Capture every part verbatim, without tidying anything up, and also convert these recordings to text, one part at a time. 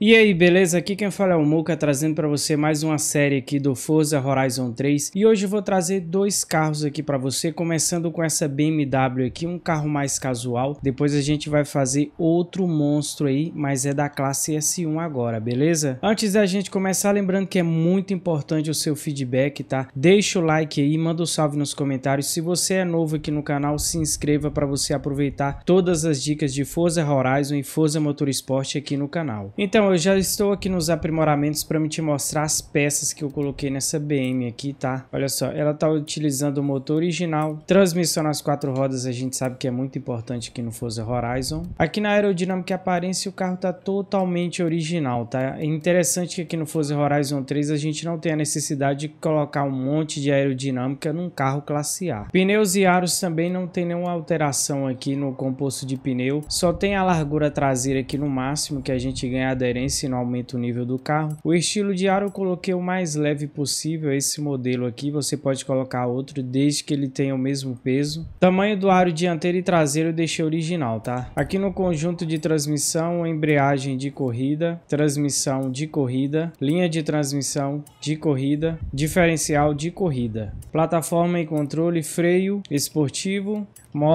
E aí, beleza? Aqui quem fala é o Muka, trazendo para você mais uma série aqui do Forza Horizon três. E hoje eu vou trazer dois carros aqui para você, começando com essa B M W aqui, um carro mais casual. Depois a gente vai fazer outro monstro aí, mas é da classe S um agora, beleza? Antes da gente começar, lembrando que é muito importante o seu feedback, tá? Deixa o like aí, manda um salve nos comentários. Se você é novo aqui no canal, se inscreva para você aproveitar todas as dicas de Forza Horizon e Forza Motorsport aqui no canal. Então, eu já estou aqui nos aprimoramentos para me te mostrar as peças que eu coloquei nessa B M aqui, tá? Olha só, ela tá utilizando o motor original, transmissão nas quatro rodas, a gente sabe que é muito importante aqui no Forza Horizon. Aqui na aerodinâmica e aparência o carro tá totalmente original, tá? É interessante que aqui no Forza Horizon três a gente não tem a necessidade de colocar um monte de aerodinâmica num carro classe A. Pneus e aros também não tem nenhuma alteração aqui no composto de pneu, só tem a largura traseira aqui no máximo, que a gente ganha aderência e não aumenta o nível do carro. O estilo de aro eu coloquei o mais leve possível, esse modelo aqui, você pode colocar outro desde que ele tenha o mesmo peso. Tamanho do aro dianteiro e traseiro eu deixei original, tá? Aqui no conjunto de transmissão, embreagem de corrida, transmissão de corrida, linha de transmissão de corrida, diferencial de corrida, plataforma e controle, freio esportivo,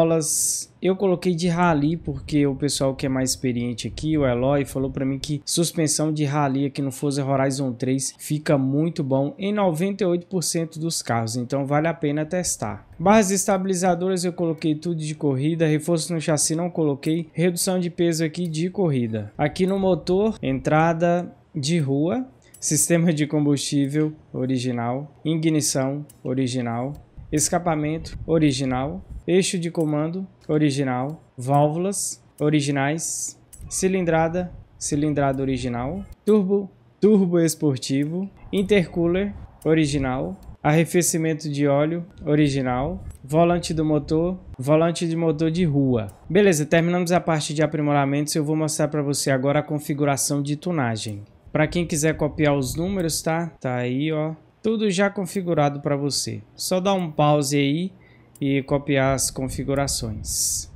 molas eu coloquei de rally porque o pessoal que é mais experiente aqui, o Eloy, falou para mim que suspensão de rally aqui no Forza Horizon três fica muito bom em noventa e oito por cento dos carros, então vale a pena testar. Barras estabilizadoras eu coloquei tudo de corrida, reforço no chassi não coloquei, redução de peso aqui de corrida. Aqui no motor, entrada de rua, sistema de combustível original, ignição original, escapamento original, eixo de comando original, válvulas originais, cilindrada, cilindrada original, turbo, turbo esportivo, intercooler original, arrefecimento de óleo original, volante do motor, volante de motor de rua. Beleza, terminamos a parte de aprimoramentos. Eu vou mostrar para você agora a configuração de tunagem. Para quem quiser copiar os números, tá? Tá aí, ó. Tudo já configurado para você. Só dá um pause aí e copiar as configurações.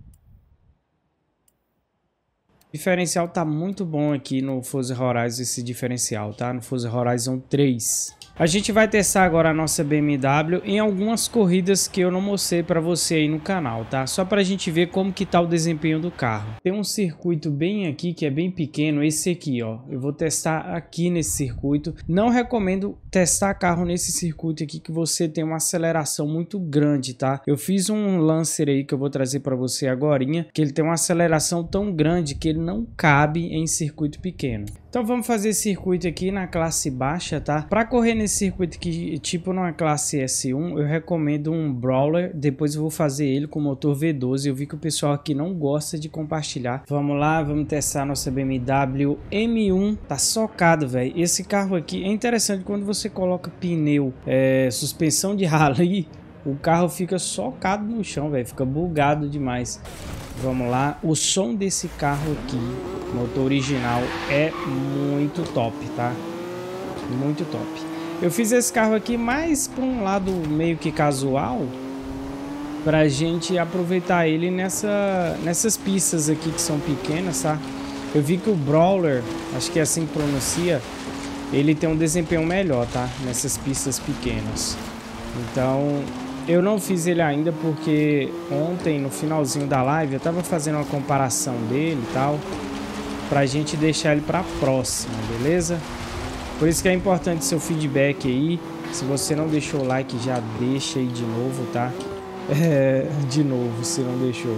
O diferencial tá muito bom aqui no Forza Horizon, esse diferencial, tá? No Forza Horizon três. A gente vai testar agora a nossa B M W em algumas corridas que eu não mostrei para você aí no canal, tá? Só para a gente ver como que tá o desempenho do carro. Tem um circuito bem aqui que é bem pequeno, esse aqui, ó. Eu vou testar aqui nesse circuito. Não recomendo testar carro nesse circuito aqui que você tem uma aceleração muito grande, tá? Eu fiz um Lancer aí que eu vou trazer para você agorinha, que ele tem uma aceleração tão grande que ele não cabe em circuito pequeno. Então vamos fazer esse circuito aqui na classe baixa, tá? Para correr nesse circuito aqui, tipo numa classe S um, eu recomendo um Brawler. Depois eu vou fazer ele com motor V doze. Eu vi que o pessoal aqui não gosta de compartilhar. Vamos lá, vamos testar a nossa B M W M um. Tá socado, velho. Esse carro aqui é interessante quando você coloca pneu, é, suspensão de rally, o carro fica socado no chão, velho. Fica bugado demais. Vamos lá, o som desse carro aqui, motor original, é muito top, tá? Muito top. Eu fiz esse carro aqui mais para um lado meio que casual, pra gente aproveitar ele nessa, nessas pistas aqui que são pequenas, tá? Eu vi que o Brawler, acho que é assim que pronuncia, ele tem um desempenho melhor, tá? Nessas pistas pequenas. Então, eu não fiz ele ainda porque ontem, no finalzinho da live, eu tava fazendo uma comparação dele e tal, pra gente deixar ele pra próxima, beleza? Por isso que é importante seu feedback aí. Se você não deixou o like, já deixa aí de novo, tá? É, de novo, se não deixou.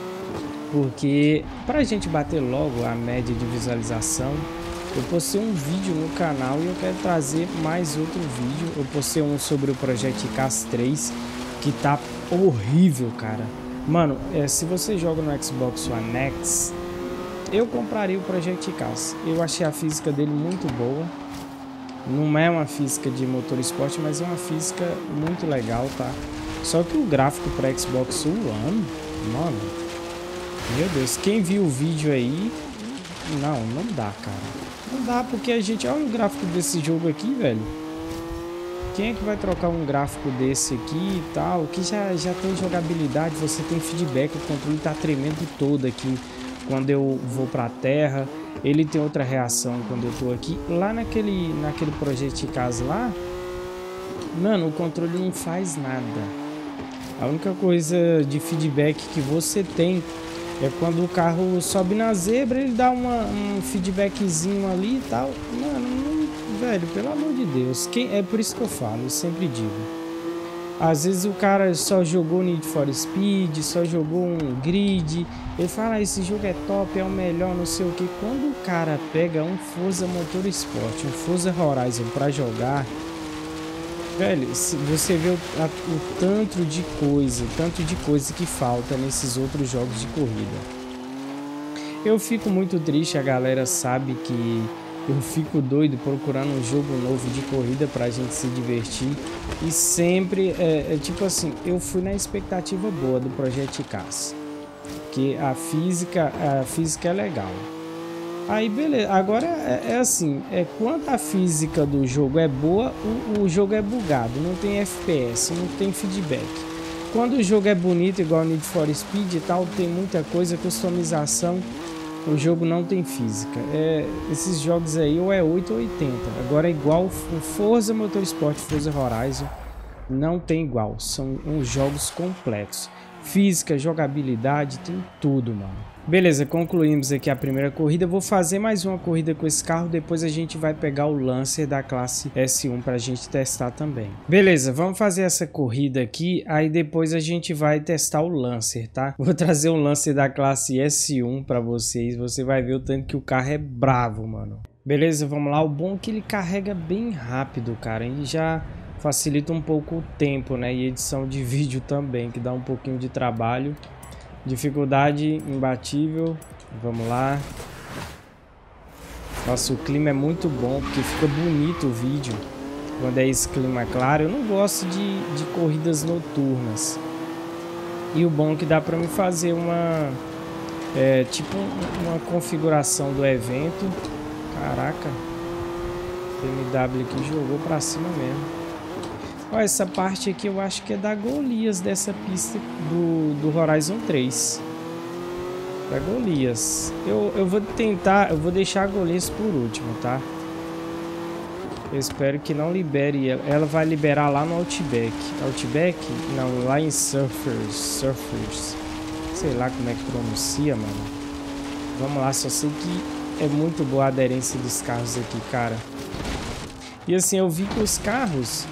Porque pra gente bater logo a média de visualização, eu postei um vídeo no canal e eu quero trazer mais outro vídeo. Eu postei um sobre o Project Cars três, que tá horrível, cara. Mano, é, se você joga no Xbox One X, eu compraria o Project Cars. Eu achei a física dele muito boa. Não é uma física de motor esporte, mas é uma física muito legal, tá? Só que o gráfico para Xbox One, mano, meu Deus, quem viu o vídeo aí, não, não dá, cara. Não dá porque a gente, olha o gráfico desse jogo aqui, velho. Quem é que vai trocar um gráfico desse aqui e tal, que já, já tem jogabilidade, você tem feedback, o controle tá tremendo todo aqui quando eu vou pra terra. Ele tem outra reação quando eu tô aqui. Lá naquele, naquele Project-Cars lá, mano, o controle não faz nada. A única coisa de feedback que você tem é quando o carro sobe na zebra, ele dá uma, um feedbackzinho ali e tal. Mano, não, velho, pelo amor de Deus. Quem, é por isso que eu falo, eu sempre digo. Às vezes o cara só jogou Need for Speed, só jogou um Grid. Ele fala, ah, esse jogo é top, é o melhor, não sei o que. Quando o cara pega um Forza Motorsport, um Forza Horizon pra jogar, velho, você vê o, a, o tanto de coisa, tanto de coisa que falta nesses outros jogos de corrida. Eu fico muito triste, a galera sabe que eu fico doido procurando um jogo novo de corrida pra gente se divertir. E sempre, é, é tipo assim, eu fui na expectativa boa do Project-Cars, que a física, a física é legal. Aí beleza, agora é, é assim, é, quando a física do jogo é boa, o, o jogo é bugado, não tem F P S, não tem feedback. Quando o jogo é bonito, igual Need for Speed e tal, tem muita coisa, customização, o jogo não tem física. É, esses jogos aí ou é oito ou oitenta. Agora é igual o Forza Motorsport, Forza Horizon, não tem igual, são uns jogos completos. Física, jogabilidade, tem tudo, mano. Beleza, concluímos aqui a primeira corrida. Vou fazer mais uma corrida com esse carro. Depois a gente vai pegar o Lancer da classe S um pra gente testar também. Beleza, vamos fazer essa corrida aqui. Aí depois a gente vai testar o Lancer, tá? Vou trazer o Lancer da classe S um pra vocês. Você vai ver o tanto que o carro é bravo, mano. Beleza, vamos lá. O bom é que ele carrega bem rápido, cara. E já facilita um pouco o tempo, né? E edição de vídeo também, que dá um pouquinho de trabalho. Dificuldade imbatível. Vamos lá. Nossa, o clima é muito bom, porque fica bonito o vídeo quando é esse clima claro. Eu não gosto de, de corridas noturnas. E o bom é que dá pra me fazer uma é, tipo uma configuração do evento. Caraca, B M W aqui jogou pra cima mesmo. Olha, essa parte aqui eu acho que é da Golias, dessa pista do, do Horizon três. Da Golias. Eu, eu vou tentar, eu vou deixar a Golias por último, tá? Eu espero que não libere ela. Ela vai liberar lá no Outback. Outback? Não, lá em Surfers. Surfers. Sei lá como é que pronuncia, mano. Vamos lá, só sei que é muito boa a aderência dos carros aqui, cara. E assim, eu vi que os carros...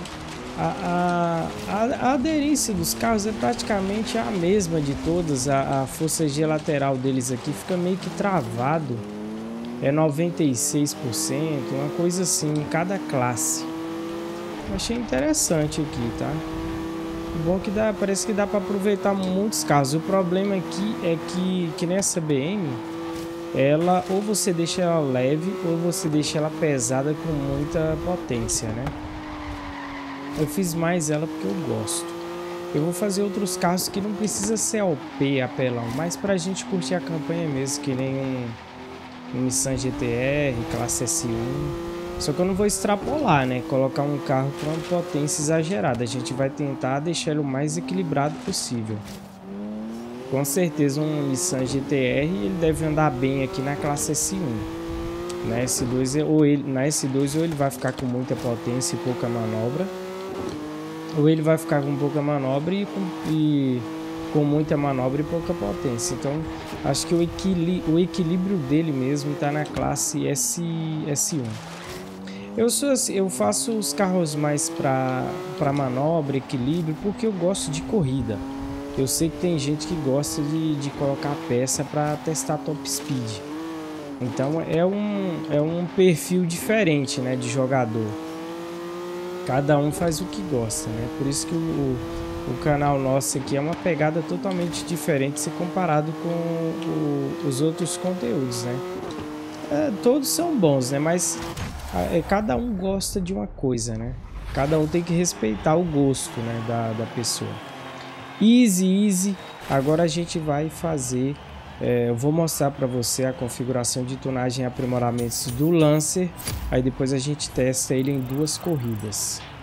A, a, a aderência dos carros é praticamente a mesma de todas. A, a força G lateral deles aqui fica meio que travado. É noventa e seis por cento, uma coisa assim em cada classe. Eu achei interessante aqui, tá? O bom que dá, parece que dá para aproveitar muitos carros. O problema aqui é que, que nessa B M, ela ou você deixa ela leve ou você deixa ela pesada com muita potência, né? Eu fiz mais ela porque eu gosto. Eu vou fazer outros carros que não precisa ser O P, apelão, mas pra gente curtir a campanha mesmo, que nem um, um Nissan G T R, classe S um. Só que eu não vou extrapolar, né? Colocar um carro com uma potência exagerada. A gente vai tentar deixar ele o mais equilibrado possível. Com certeza um Nissan G T R ele deve andar bem aqui na classe S um. Na S dois, ou ele, na S dois ou ele vai ficar com muita potência e pouca manobra, ou ele vai ficar com pouca manobra e com, e com muita manobra e pouca potência. Então acho que o, equili o equilíbrio dele mesmo está na classe S um. Eu, sou assim, eu faço os carros mais para manobra, equilíbrio, porque eu gosto de corrida. Eu sei que tem gente que gosta de, de colocar peça para testar top speed. Então é um, é um perfil diferente, né, de jogador. Cada um faz o que gosta, né? Por isso que o, o canal nosso aqui é uma pegada totalmente diferente se comparado com o, os outros conteúdos, né? É, todos são bons, né? Mas é, cada um gosta de uma coisa, né? Cada um tem que respeitar o gosto, né, da, da pessoa. Easy, easy. Agora a gente vai fazer... É, eu vou mostrar para você a configuração de tunagem e aprimoramentos do Lancer. Aí depois a gente testa ele em duas corridas.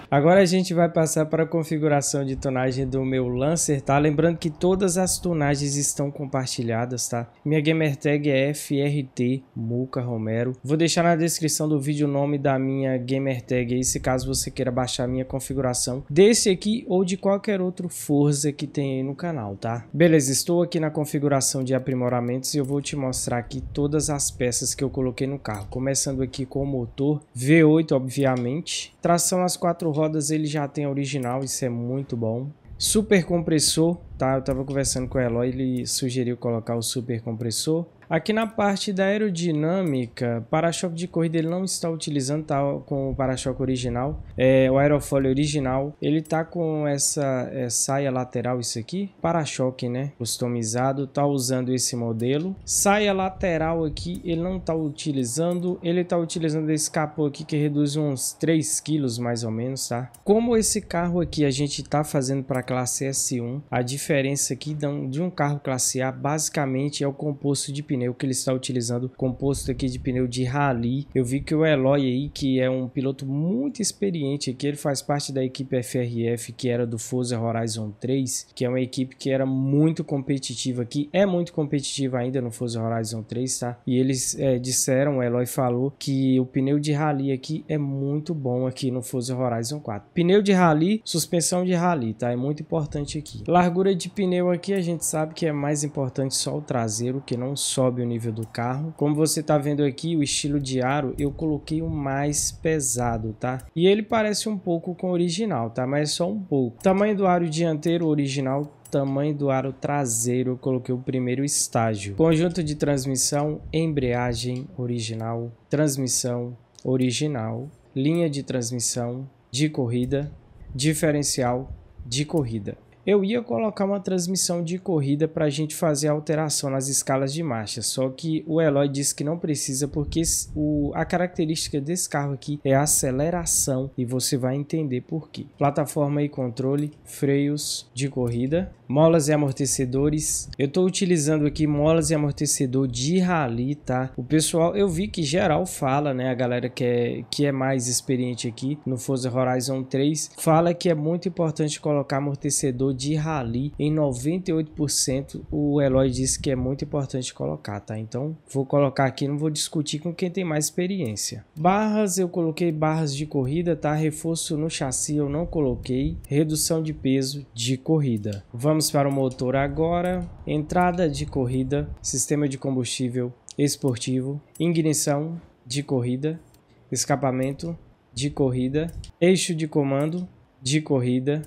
Agora a gente vai passar para a configuração de tonagem do meu Lancer, tá? Lembrando que todas as tonagens estão compartilhadas, tá? Minha gamer tag é F R T Muca Romero. Vou deixar na descrição do vídeo o nome da minha gamer tag aí, se caso você queira baixar a minha configuração desse aqui ou de qualquer outro Forza que tem aí no canal, tá? Beleza, estou aqui na configuração de aprimoramentos e eu vou te mostrar aqui todas as peças que eu coloquei no carro. Começando aqui com o motor V oito, obviamente. Tração às quatro rodas ele já tem original, isso é muito bom. Super compressor, tá? Eu tava conversando com o Eloy, ele sugeriu colocar o super compressor. Aqui na parte da aerodinâmica, para-choque de corrida ele não está utilizando, tá com o para-choque original, é, o aerofólio original, ele tá com essa é, saia lateral, isso aqui, para-choque, né, customizado, tá usando esse modelo. Saia lateral aqui ele não tá utilizando, ele tá utilizando esse capô aqui que reduz uns três quilos mais ou menos, tá? Como esse carro aqui a gente tá fazendo para classe S um, a diferença aqui de um carro classe A basicamente é o composto de pneu que ele está utilizando, composto aqui de pneu de rally. Eu vi que o Eloy aí, que é um piloto muito experiente aqui, ele faz parte da equipe F R F, que era do Forza Horizon três, que é uma equipe que era muito competitiva aqui, é muito competitiva ainda no Forza Horizon três, tá? E eles é, disseram, o Eloy falou que o pneu de rally aqui é muito bom aqui no Forza Horizon quatro. Pneu de rally, suspensão de rally, tá? É muito importante aqui. Largura de pneu aqui a gente sabe que é mais importante só o traseiro, que não sobe o nível do carro. Como você tá vendo aqui, o estilo de aro eu coloquei o mais pesado, tá? E ele parece um pouco com o original, tá? Mas é só um pouco. Tamanho do aro dianteiro original, tamanho do aro traseiro eu coloquei o primeiro estágio. Conjunto de transmissão, embreagem original, transmissão original, linha de transmissão de corrida, diferencial de corrida. Eu ia colocar uma transmissão de corrida para a gente fazer alteração nas escalas de marcha, só que o Eloy disse que não precisa porque o, a característica desse carro aqui é a aceleração e você vai entender por quê. Plataforma e controle, freios de corrida, molas e amortecedores. Eu estou utilizando aqui molas e amortecedor de rally, tá? O pessoal, eu vi que geral fala, né? A galera que é, que é mais experiente aqui no Forza Horizon três, fala que é muito importante colocar amortecedor de rally em noventa e oito por cento. O Eloy disse que é muito importante colocar, tá? Então vou colocar aqui, não vou discutir com quem tem mais experiência. Barras, eu coloquei barras de corrida, tá? Reforço no chassi eu não coloquei. Redução de peso de corrida. Vamos para o motor agora. Entrada de corrida, sistema de combustível esportivo, ignição de corrida, escapamento de corrida, eixo de comando de corrida,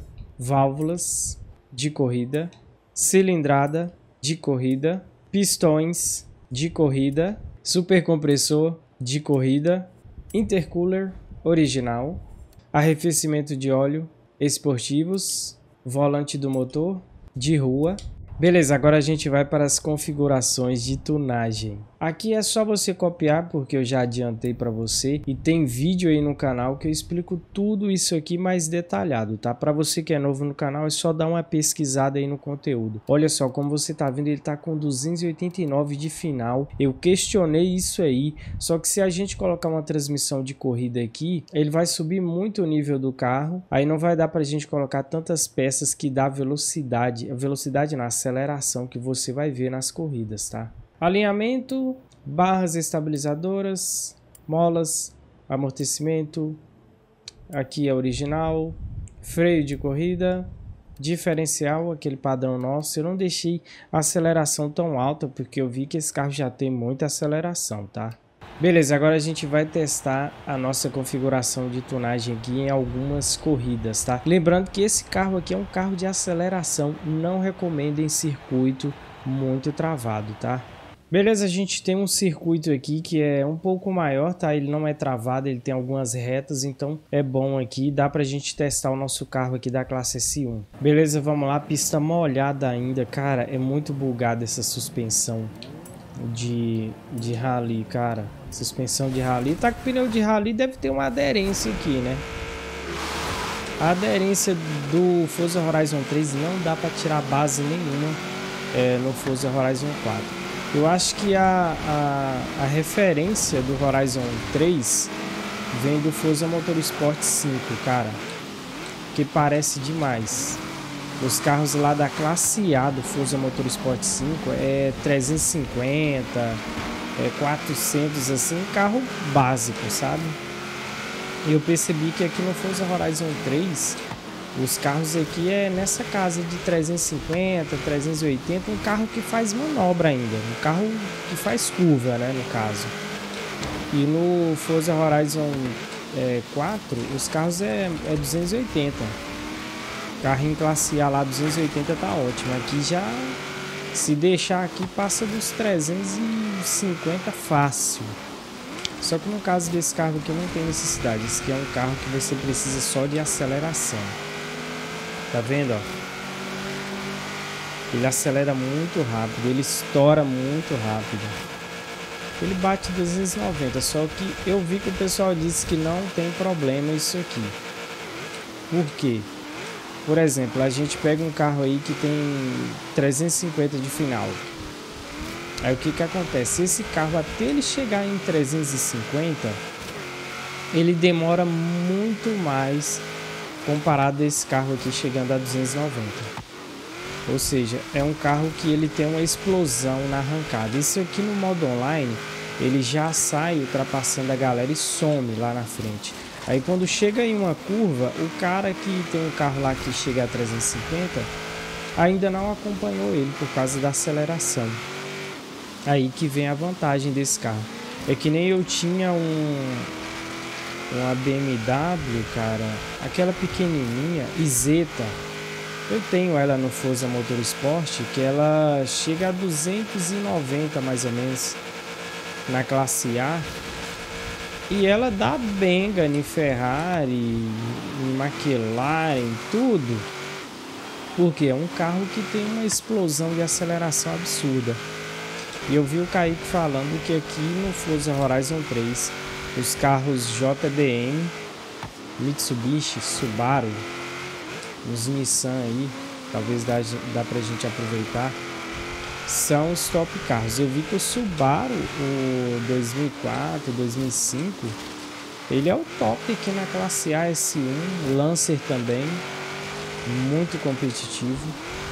válvulas de corrida, cilindrada de corrida, pistões de corrida, supercompressor de corrida, intercooler original, arrefecimento de óleo esportivos, volante do motor de rua. Beleza, agora a gente vai para as configurações de tunagem. Aqui é só você copiar porque eu já adiantei para você e tem vídeo aí no canal que eu explico tudo isso aqui mais detalhado, tá? Para você que é novo no canal é só dar uma pesquisada aí no conteúdo. Olha só, como você tá vendo, ele tá com duzentos e oitenta e nove de final. Eu questionei isso aí, só que se a gente colocar uma transmissão de corrida aqui, ele vai subir muito o nível do carro, aí não vai dar pra gente colocar tantas peças que dá velocidade, a velocidade na aceleração que você vai ver nas corridas, tá? Alinhamento, barras estabilizadoras, molas, amortecimento, aqui é original, freio de corrida, diferencial, aquele padrão nosso. Eu não deixei a aceleração tão alta porque eu vi que esse carro já tem muita aceleração, tá? Beleza, agora a gente vai testar a nossa configuração de tunagem aqui em algumas corridas, tá? Lembrando que esse carro aqui é um carro de aceleração, não recomendo em circuito muito travado, tá? Beleza, a gente tem um circuito aqui que é um pouco maior, tá? Ele não é travado, ele tem algumas retas, então é bom aqui. Dá pra gente testar o nosso carro aqui da classe S um. Beleza, vamos lá. Pista molhada ainda. Cara, é muito bugada essa suspensão de, de rally, cara. Suspensão de rally. Tá com pneu de rally, deve ter uma aderência aqui, né? A aderência do Forza Horizon três não dá pra tirar base nenhuma é, no Forza Horizon quatro. Eu acho que a, a, a referência do Horizon três vem do Forza Motorsport cinco, cara. porque parece demais. Os carros lá da classe A do Forza Motorsport cinco é trezentos e cinquenta, é quatrocentos, assim, carro básico, sabe? E eu percebi que aqui no Forza Horizon três, os carros aqui é nessa casa de trezentos e cinquenta, trezentos e oitenta, um carro que faz manobra ainda, um carro que faz curva, né, no caso. E no Forza Horizon é, quatro, os carros é, é duzentos e oitenta. Carrinho classe A lá, duzentos e oitenta tá ótimo. Aqui já, se deixar aqui, passa dos trezentos e cinquenta fácil. Só que no caso desse carro aqui não tem necessidade. Esse aqui é um carro que você precisa só de aceleração. Tá vendo, ó? Ele acelera muito rápido, ele estoura muito rápido. Ele bate duzentos e noventa, só que eu vi que o pessoal disse que não tem problema isso aqui. Por quê? Por exemplo, a gente pega um carro aí que tem trezentos e cinquenta de final. Aí o que que acontece? Esse carro, até ele chegar em trezentos e cinquenta, ele demora muito mais comparado a esse carro aqui chegando a duzentos e noventa. Ou seja, é um carro que ele tem uma explosão na arrancada. Esse aqui no modo online, ele já sai ultrapassando a galera e some lá na frente. Aí quando chega em uma curva, o cara que tem um carro lá que chega a trezentos e cinquenta, ainda não acompanhou ele por causa da aceleração. Aí que vem a vantagem desse carro. É que nem eu tinha um... uma B M W, cara, aquela pequenininha, Isetta. Eu tenho ela no Forza Motorsport, que ela chega a duzentos e noventa mais ou menos na classe A. E ela dá benga em Ferrari, em McLaren, tudo. Porque é um carro que tem uma explosão de aceleração absurda. E eu vi o Kaique falando que aqui no Forza Horizon três, os carros J D M, Mitsubishi, Subaru, os Nissan aí, talvez dá, dá pra gente aproveitar, são os top carros. Eu vi que o Subaru, o dois mil e quatro, dois mil e cinco, ele é o top aqui na classe A S um, Lancer também, muito competitivo.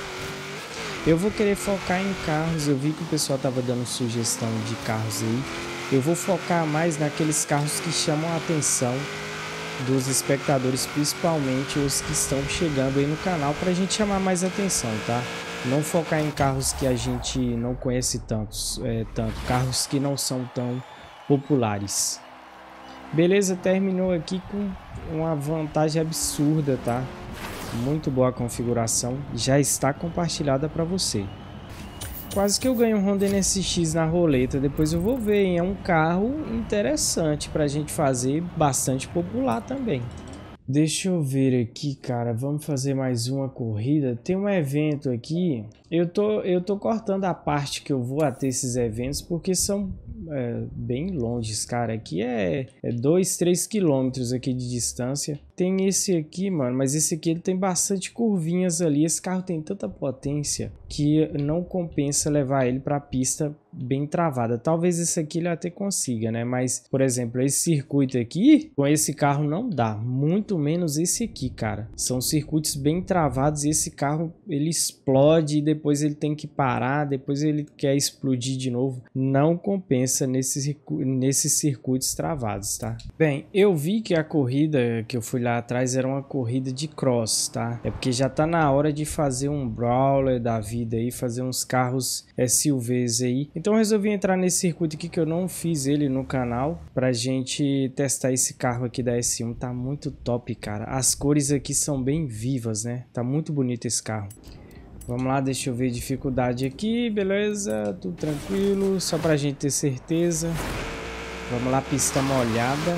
Eu vou querer focar em carros, eu vi que o pessoal tava dando sugestão de carros aí. Eu vou focar mais naqueles carros que chamam a atenção dos espectadores, principalmente os que estão chegando aí no canal, para a gente chamar mais atenção, tá? Não focar em carros que a gente não conhece tantos, é, tanto, carros que não são tão populares. Beleza, terminou aqui com uma vantagem absurda, tá? Muito boa a configuração, já está compartilhada para você. Quase que eu ganho um Honda N S X na roleta, depois eu vou ver, hein? É um carro interessante para a gente fazer, bastante popular também. Deixa eu ver aqui, cara, vamos fazer mais uma corrida. Tem um evento aqui, eu tô, eu tô cortando a parte que eu vou até esses eventos, porque são é, bem longes, cara. Aqui é dois, três quilômetros aqui de distância. Tem esse aqui, mano, mas esse aqui ele tem bastante curvinhas ali. Esse carro tem tanta potência que não compensa levar ele para a pista bem travada. Talvez esse aqui ele até consiga, né? Mas, por exemplo, esse circuito aqui, com esse carro não dá. Muito menos esse aqui, cara. São circuitos bem travados e esse carro, ele explode e depois ele tem que parar, depois ele quer explodir de novo. Não compensa nesses, nesses circuitos travados, tá? Bem, eu vi que a corrida que eu fui lá atrás era uma corrida de cross, tá? É porque já tá na hora de fazer um brawler da vida aí, fazer uns carros S U Vs aí. Então eu resolvi entrar nesse circuito aqui que eu não fiz ele no canal, pra gente testar esse carro aqui da S um. Tá muito top, cara. As cores aqui são bem vivas, né? Tá muito bonito esse carro. Vamos lá, deixa eu ver a dificuldade aqui, beleza? Tudo tranquilo, só pra gente ter certeza. Vamos lá, pista molhada.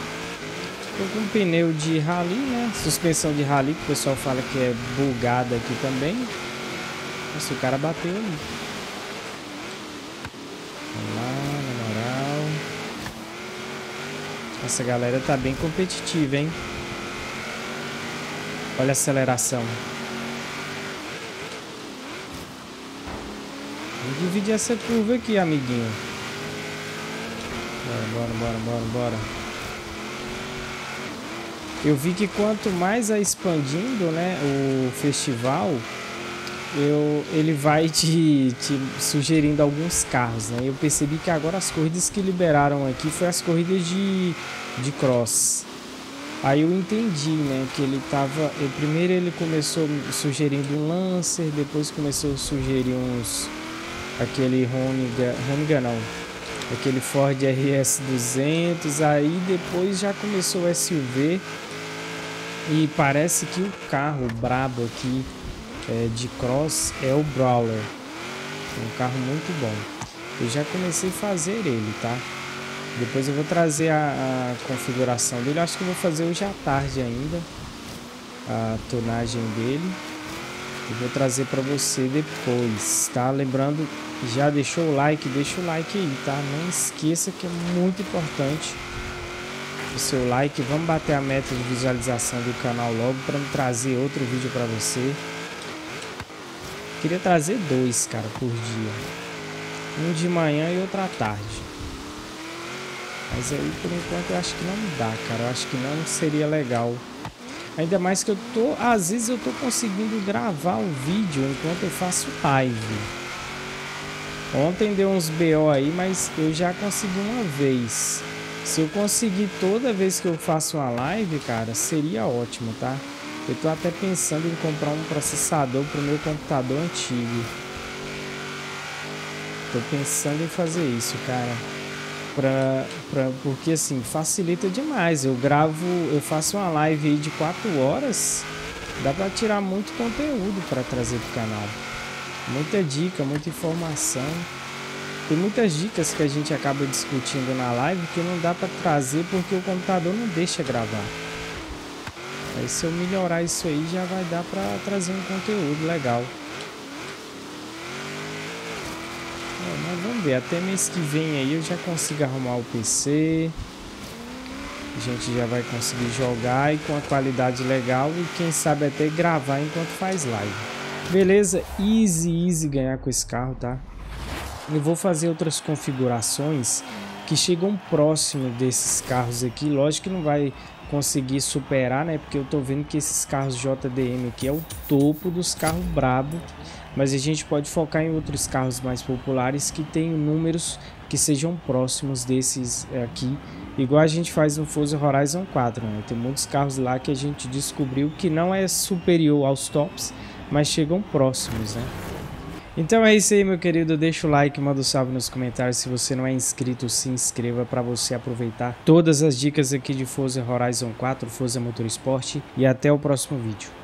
Tô com um pneu de rally, né? Suspensão de rally, que o pessoal fala que é bugada aqui também. Nossa, o cara bateu ali. Vamos lá, na moral. Essa galera tá bem competitiva, hein? Olha a aceleração. Vamos dividir essa curva aqui, amiguinho. Bora, bora, bora, bora, bora. Eu vi que quanto mais vai expandindo, né, o festival, eu, ele vai te, te sugerindo alguns carros, né? Eu percebi que agora as corridas que liberaram aqui foi as corridas de, de cross. Aí eu entendi, né, que ele tava... Eu, primeiro ele começou sugerindo um Lancer, depois começou a sugerir uns... Aquele Honda, Honda não, aquele Ford R S duzentos, aí depois já começou o S U V. E parece que o carro brabo aqui é, de cross é o Brawler. É um carro muito bom. Eu já comecei a fazer ele, tá? Depois eu vou trazer a, a configuração dele. Acho que eu vou fazer hoje à tarde ainda a tonagem dele. Eu vou trazer para você depois, tá? Lembrando, já deixou o like? Deixa o like aí, tá? Não esqueça que é muito importante o seu like. Vamos bater a meta de visualização do canal logo para me trazer outro vídeo para você. Queria trazer dois, cara, por dia. Um de manhã e outro à tarde. Mas aí, por enquanto, eu acho que não dá, cara. Eu acho que não seria legal. Ainda mais que eu tô... Às vezes eu tô conseguindo gravar o vídeo enquanto eu faço live. Ontem deu uns B O aí, mas eu já consegui uma vez. Se eu conseguir toda vez que eu faço uma live, cara, seria ótimo, tá? Eu tô até pensando em comprar um processador pro meu computador antigo. Tô pensando em fazer isso, cara. Pra, pra, porque assim, facilita demais. Eu gravo, eu faço uma live aí de quatro horas. Dá pra tirar muito conteúdo pra trazer pro canal. Muita dica, muita informação. Tem muitas dicas que a gente acaba discutindo na live que não dá para trazer porque o computador não deixa gravar. Aí se eu melhorar isso aí já vai dar para trazer um conteúdo legal. É, mas vamos ver, até mês que vem aí eu já consigo arrumar o P C. A gente já vai conseguir jogar e com a qualidade legal e quem sabe até gravar enquanto faz live. Beleza, easy, easy ganhar com esse carro, tá? Eu vou fazer outras configurações que chegam próximo desses carros aqui. Lógico que não vai conseguir superar, né? Porque eu tô vendo que esses carros J D M aqui é o topo dos carros brabo. Mas a gente pode focar em outros carros mais populares que tenham números que sejam próximos desses aqui. Igual a gente faz no Forza Horizon quatro, né? Tem muitos carros lá que a gente descobriu que não é superior aos tops, mas chegam próximos, né? Então é isso aí, meu querido, deixa o like, manda um salve nos comentários. Se você não é inscrito, se inscreva para você aproveitar todas as dicas aqui de Forza Horizon quatro, Forza Motorsport, e até o próximo vídeo.